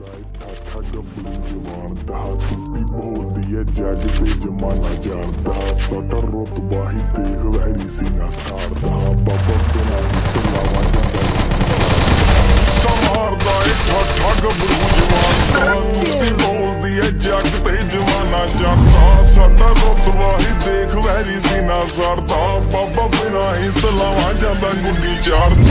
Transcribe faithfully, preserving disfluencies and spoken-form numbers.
ਠੱਗ ਬੜੀ ਜਵਾਨ ਦਾ ਟੁੱਟੀ ਬੋਲਦੀ ਐ ਜੱਗ ਤੇ ਜਮਾਨਾ ਜਾਣਦਾ ਸਾਡਾ ਰੁਤਬਾ ਹੀ ਦੇਖ ਵੈਰੀ ਸੀ ਨਾ ਸਾਰਦਾ ਬਾਬਾ ਬਿਨਾ ਸਲਾਵਾ ਜਾਂਦਾ ਸਮਾਰਦਾ ਏ ਠੱਗ ਬੜੀ ਜਵਾਨ ਦਾ ਟੁੱਟੀ ਬੋਲਦੀ ਐ ਜੱਗ ਤੇ ਜਮਾਨਾ ਜਾਣਦਾ ਸਾਡਾ ਰੁਤਬਾ ਹੀ ਦੇਖ ਵੈਰੀ ਸੀ ਨਾ ਸਾਰਦਾ ਬਾਬਾ ਬਿਨਾ ਹੀ ਸਲਾਵਾ ਜਾਂਦਾ ਗੁੱਡੀ ਚਾੜਦਾ